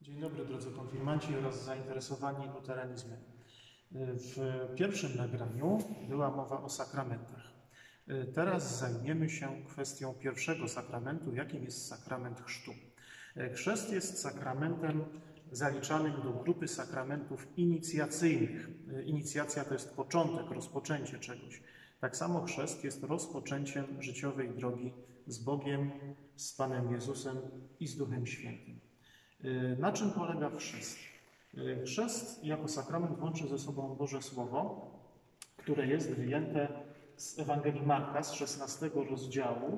Dzień dobry drodzy konfirmanci oraz zainteresowani luteranizmem. W pierwszym nagraniu była mowa o sakramentach. Teraz zajmiemy się kwestią pierwszego sakramentu, jakim jest sakrament chrztu. Chrzest jest sakramentem zaliczanym do grupy sakramentów inicjacyjnych. Inicjacja to jest początek, rozpoczęcie czegoś. Tak samo chrzest jest rozpoczęciem życiowej drogi z Bogiem, z Panem Jezusem i z Duchem Świętym. Na czym polega chrzest? Chrzest jako sakrament łączy ze sobą Boże Słowo, które jest wyjęte z Ewangelii Marka, z 16 rozdziału,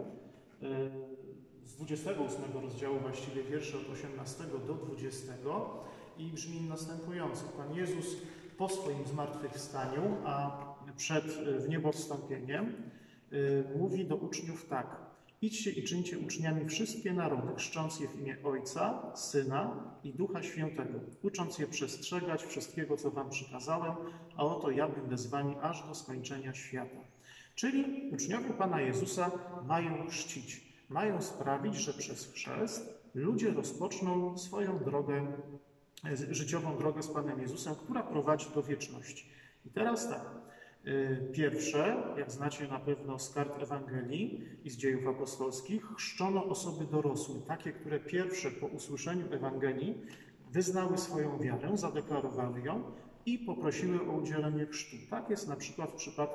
z 28 rozdziału właściwie wiersze od 18 do 20 i brzmi następująco. Pan Jezus po swoim zmartwychwstaniu, a przed wniebowstąpieniem mówi do uczniów tak: idźcie i czyńcie uczniami wszystkie narody, chrzcząc je w imię Ojca, Syna i Ducha Świętego, ucząc je przestrzegać wszystkiego, co wam przykazałem, a oto ja będę z wami aż do skończenia świata. Czyli uczniowie Pana Jezusa mają chrzcić, mają sprawić, że przez chrzest ludzie rozpoczną swoją drogę, życiową drogę z Panem Jezusem, która prowadzi do wieczności. I teraz tak. Pierwsze, jak znacie na pewno z kart Ewangelii i z dziejów apostolskich, chrzczono osoby dorosłe, takie, które pierwsze po usłyszeniu Ewangelii wyznały swoją wiarę, zadeklarowały ją i poprosiły o udzielenie chrztu. Tak jest na przykład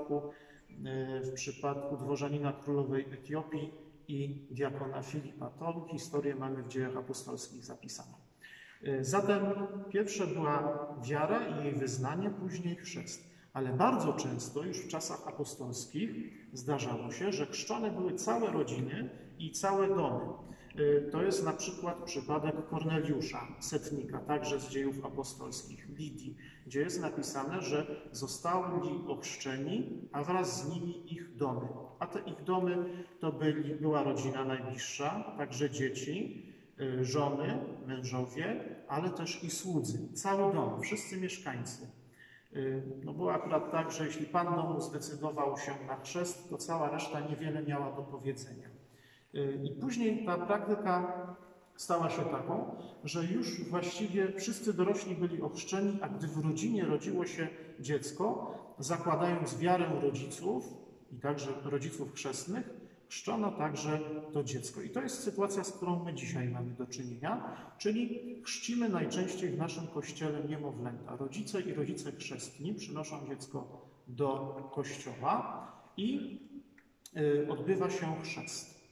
w przypadku dworzanina królowej Etiopii i diakona Filipa. Tą historię mamy w dziejach apostolskich zapisaną. Zatem pierwsze była wiara i jej wyznanie, później chrzest. Ale bardzo często już w czasach apostolskich zdarzało się, że chrzczone były całe rodziny i całe domy. To jest na przykład przypadek Korneliusza, setnika, także z dziejów apostolskich, Lidii, gdzie jest napisane, że zostali ochrzczeni, a wraz z nimi ich domy. A te ich domy to była rodzina najbliższa, także dzieci, żony, mężowie, ale też i słudzy. Cały dom, wszyscy mieszkańcy. No było akurat tak, że jeśli Pan domu zdecydował się na chrzest, to cała reszta niewiele miała do powiedzenia. I później ta praktyka stała się taką, że już właściwie wszyscy dorośli byli ochrzczeni, a gdy w rodzinie rodziło się dziecko, zakładając wiarę rodziców i także rodziców chrzestnych, chrzczono także to dziecko. I to jest sytuacja, z którą my dzisiaj mamy do czynienia, czyli chrzcimy najczęściej w naszym kościele niemowlęta. Rodzice i rodzice chrzestni przynoszą dziecko do kościoła i odbywa się chrzest.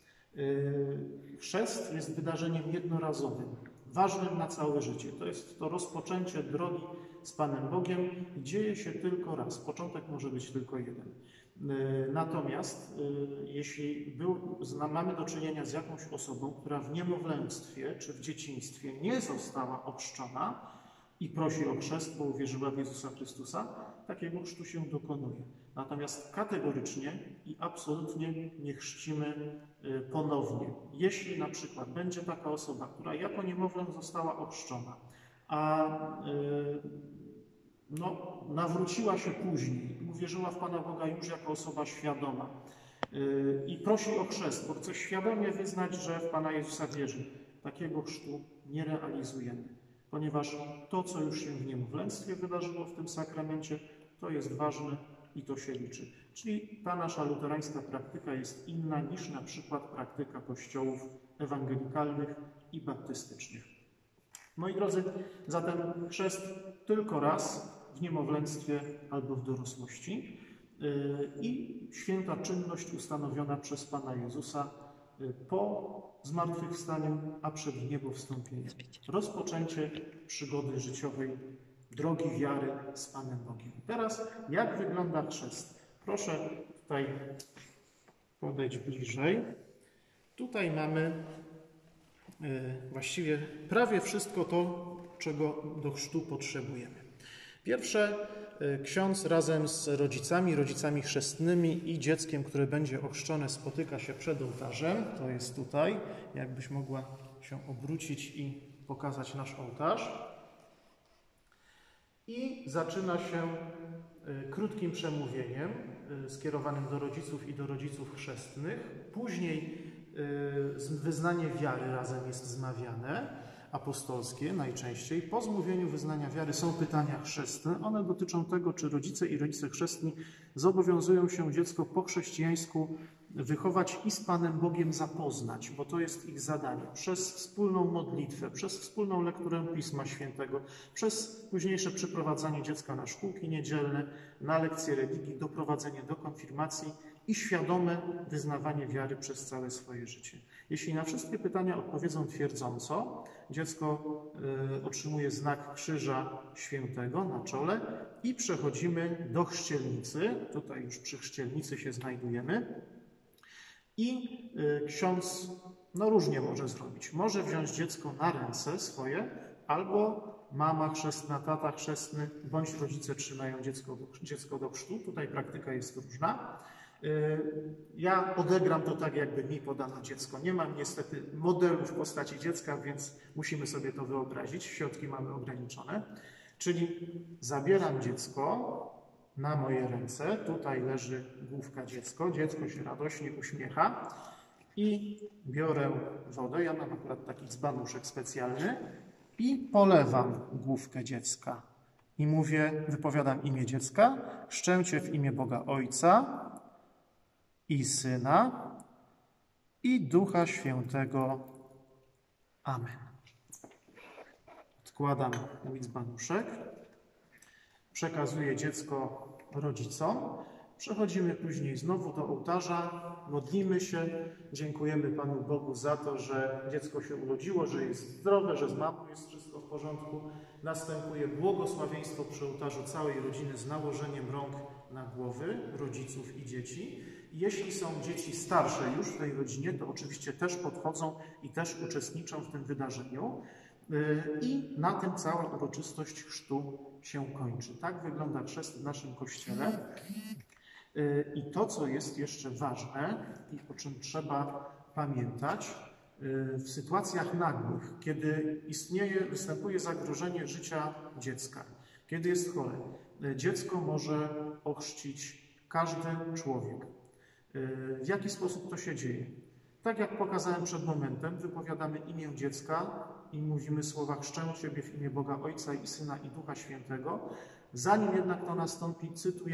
Chrzest jest wydarzeniem jednorazowym, ważnym na całe życie. To jest to rozpoczęcie drogi z Panem Bogiem i dzieje się tylko raz. Początek może być tylko jeden. Natomiast jeśli mamy do czynienia z jakąś osobą, która w niemowlęctwie czy w dzieciństwie nie została ochrzczona i prosi o chrzest, bo uwierzyła w Jezusa Chrystusa, takiego chrztu się dokonuje. Natomiast kategorycznie i absolutnie nie chrzcimy ponownie. Jeśli na przykład będzie taka osoba, która jako niemowlę została ochrzczona, a nawróciła się później, uwierzyła w Pana Boga już jako osoba świadoma i prosi o chrzest, bo chce świadomie wyznać, że w Pana Jezusa wierzy. Takiego chrztu nie realizujemy, ponieważ to, co już się w niemowlęctwie wydarzyło w tym sakramencie, to jest ważne i to się liczy. Czyli ta nasza luterańska praktyka jest inna niż na przykład praktyka kościołów ewangelikalnych i baptystycznych. Moi drodzy, zatem chrzest tylko raz w niemowlęctwie albo w dorosłości i święta czynność ustanowiona przez Pana Jezusa po zmartwychwstaniu, a przed wniebowstąpieniem. Rozpoczęcie przygody życiowej, drogi wiary z Panem Bogiem. Teraz jak wygląda chrzest? Proszę tutaj podejść bliżej. Tutaj mamy właściwie prawie wszystko to, czego do chrztu potrzebujemy. Pierwsze, ksiądz razem z rodzicami chrzestnymi i dzieckiem, które będzie ochrzczone, spotyka się przed ołtarzem. To jest tutaj. Jakbyś mogła się obrócić i pokazać nasz ołtarz. I zaczyna się krótkim przemówieniem skierowanym do rodziców i do rodziców chrzestnych. Później wyznanie wiary razem jest zmawiane, apostolskie najczęściej po zmówieniu wyznania wiary są pytania chrzestne. One dotyczą tego, czy rodzice i rodzice chrzestni zobowiązują się dziecko po chrześcijańsku wychować i z Panem Bogiem zapoznać, bo to jest ich zadanie. Przez wspólną modlitwę, przez wspólną lekturę Pisma Świętego, przez późniejsze przyprowadzanie dziecka na szkółki niedzielne, na lekcje religii, doprowadzenie do konfirmacji i świadome wyznawanie wiary przez całe swoje życie. Jeśli na wszystkie pytania odpowiedzą twierdząco, dziecko otrzymuje znak Krzyża Świętego na czole i przechodzimy do chrzcielnicy. Tutaj już przy chrzcielnicy się znajdujemy. I ksiądz różnie może zrobić. Może wziąć dziecko na ręce swoje, albo mama chrzestna, tata chrzestny, bądź rodzice trzymają dziecko do chrztu. Tutaj praktyka jest różna. Ja odegram to tak, jakby mi podano dziecko. Nie mam niestety modelu w postaci dziecka, więc musimy sobie to wyobrazić. Środki mamy ograniczone. Czyli zabieram dziecko na moje ręce. Tutaj leży główka dziecko. Dziecko się radośnie uśmiecha i biorę wodę. Ja mam akurat taki dzbanuszek specjalny i polewam główkę dziecka. I mówię, wypowiadam imię dziecka. Chrzczę Cię w imię Boga Ojca i Syna i Ducha Świętego. Amen. Odkładam mój dzbanuszek. Przekazuję dziecko rodzicom. Przechodzimy później znowu do ołtarza, modlimy się, dziękujemy Panu Bogu za to, że dziecko się urodziło, że jest zdrowe, że z mamą jest wszystko w porządku. Następuje błogosławieństwo przy ołtarzu całej rodziny z nałożeniem rąk na głowy rodziców i dzieci. Jeśli są dzieci starsze już w tej rodzinie, to oczywiście też podchodzą i też uczestniczą w tym wydarzeniu. I na tym cała uroczystość chrztu się kończy. Tak wygląda chrzest w naszym Kościele. I to, co jest jeszcze ważne i o czym trzeba pamiętać, w sytuacjach nagłych, kiedy występuje zagrożenie życia dziecka, kiedy jest chore, dziecko może ochrzcić każdy człowiek. W jaki sposób to się dzieje? Tak jak pokazałem przed momentem, wypowiadamy imię dziecka i mówimy słowa chrzczę Ciebie w imię Boga Ojca i Syna i Ducha Świętego. Zanim jednak to nastąpi,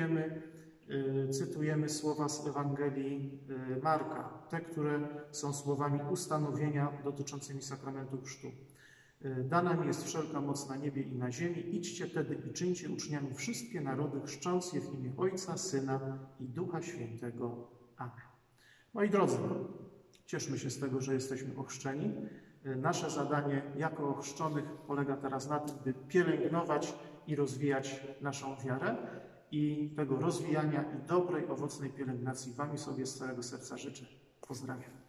cytujemy słowa z Ewangelii Marka, te, które są słowami ustanowienia dotyczącymi sakramentu chrztu. Dana mi jest wszelka moc na niebie i na ziemi. Idźcie tedy i czyńcie uczniami wszystkie narody, chrzcząc je w imię Ojca, Syna i Ducha Świętego. Amen. Moi drodzy, cieszmy się z tego, że jesteśmy ochrzczeni. Nasze zadanie jako ochrzczonych polega teraz na tym, by pielęgnować i rozwijać naszą wiarę. I tego rozwijania i dobrej, owocnej pielęgnacji Wami sobie z całego serca życzę. Pozdrawiam.